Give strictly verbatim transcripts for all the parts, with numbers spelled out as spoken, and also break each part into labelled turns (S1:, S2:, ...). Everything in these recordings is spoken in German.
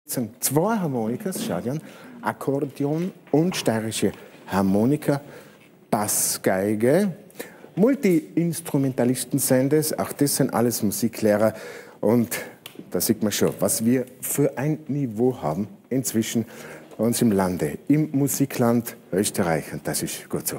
S1: Es sind zwei Harmonikas, Schadian, Akkordeon und steirische Harmonika, Bassgeige. Multi-Instrumentalisten sind es, auch das sind alles Musiklehrer. Und da sieht man schon, was wir für ein Niveau haben inzwischen bei uns im Lande, im Musikland Österreich. Und das ist gut so.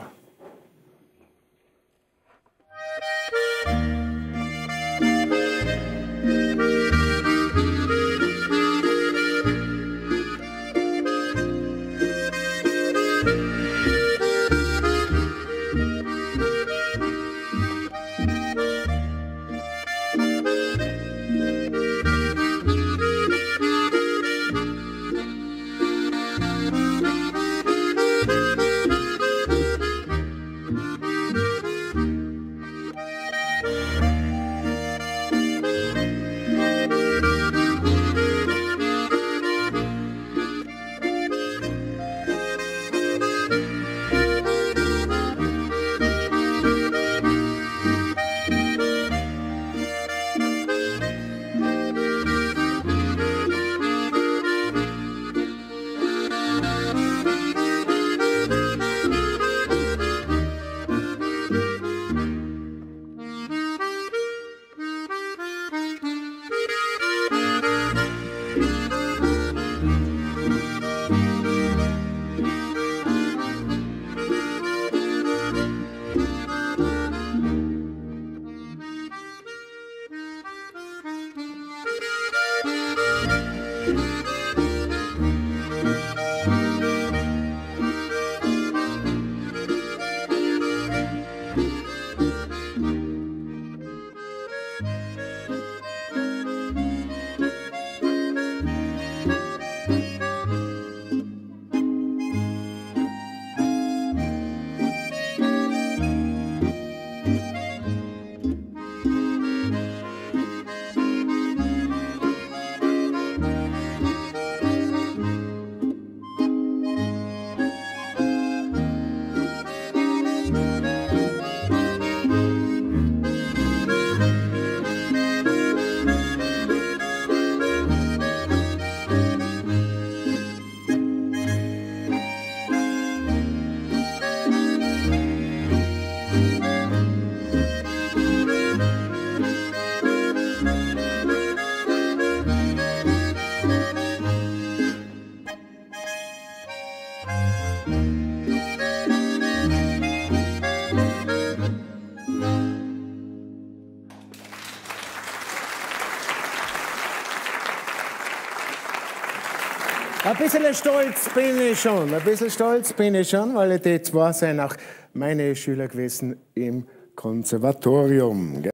S1: Ein bisschen stolz bin ich schon, ein bisschen stolz bin ich schon, weil die zwei sind auch meine Schüler gewesen im Konservatorium.